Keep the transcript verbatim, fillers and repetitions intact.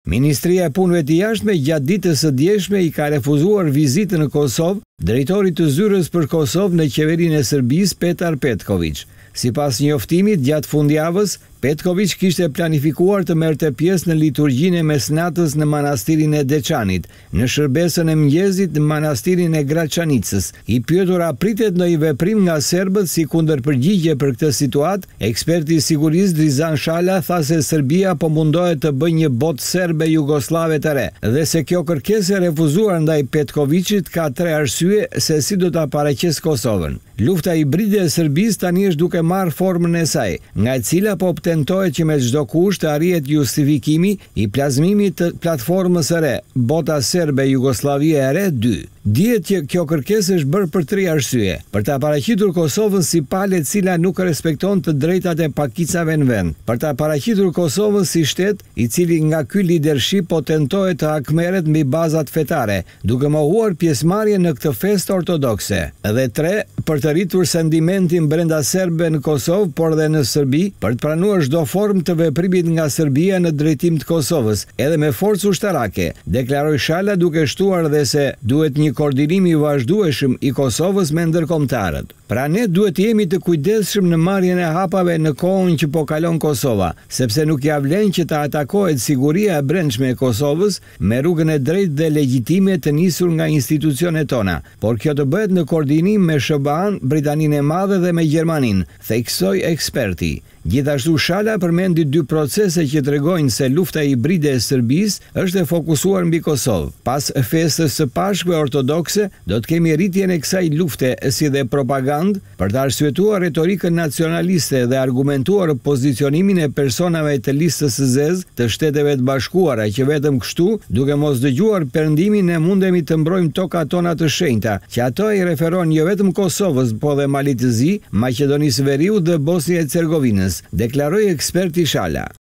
Ministria e Punëve të Jashtme gjatë ditës së djeshme i ka refuzuar vizitën në Kosovë drejtorit të zyrës për Kosovë në qeverinë e Serbisë Petar Petković. Sipas njoftimit, gjatë fundjavës, Petković kishte planifikuar të merrte pjesë në liturgjinë e mesnatës në manastirin e Deçanit, në shërbesën e mëngjesit në manastirin e Graçanicës. I pyetur a pritet ndonjë veprim nga serbët si kundërpërgjigje për këtë situatë, eksperti i sigurisë Drizan Shala tha se Serbia po mundohet të bëjë një botë serbe jugoslave të re dhe se kjo kërkesë e refuzuar ndaj Petkovićit ka tre arsye se si do ta paraqes Kosovën. Lufta hibride e Serbisë tani është duke marrë formën e saj, nga e cila po tentohet që me çdo kusht të arrihet justifikimi i plazmimit të platformës së re, bota serbe Jugosllavia e re dy. Dihet që kjo kërkesë është bërë për tre arsye: për ta paraqitur Kosovën si palë e cila nuk respekton të drejtat e pakicave në vend, për ta paraqitur Kosovën si shtet i cili nga ky lidership po tentohet të hakmerret mbi bazat fetare, duke mohuar pjesëmarrjen në këtë festë ortodokse. Dhe tre, për të rritur sendimentin brenda serbe në Kosovë, por dhe në Serbi, për të pranuar çdo formë të veprimit nga Serbia në drejtim të Kosovës, edhe me forcë ushtarake, deklaroi Shala duke shtuar dhe se duhet një koordinim i vazhdueshëm i Kosovës me ndërkombëtarët. Pra ne duhet të jemi të kujdesshëm në marrjen e hapave në kohën që po kalon Kosova, sepse nuk ja vlen që të atakohet siguria e brendshme e Kosovës me rrugën e drejtë dhe legjitime të nisur nga institucionet tona, por kjo të bëhet në koordinim me S B A-n, Britaninë e Madhe dhe me Gjermaninë, theksoi eksperti. Gjithashtu Shala përmendi dy procese që tregojnë se lufta hibride e Serbisë është e fokusuar mbi Kosovë. Pas festës së Pashkve ortodokse, do të kemi rritjen e kësaj lufte si dhe propagandë për të arsyetuar retorikën nacionaliste dhe argumentuar pozicionimin e personave të listës së zezë të Shteteve të Bashkuara që vetëm kështu, duke mos dëgjuar perëndimin, ne mundemi të mbrojmë tokat tona të shenjta, që ato i referon jo vetëm Kosovës, po dhe Malit të Zi, Maqedonisë Veriut dhe Bosnjë e Hercegovinës, deklaroi eksperti Shala.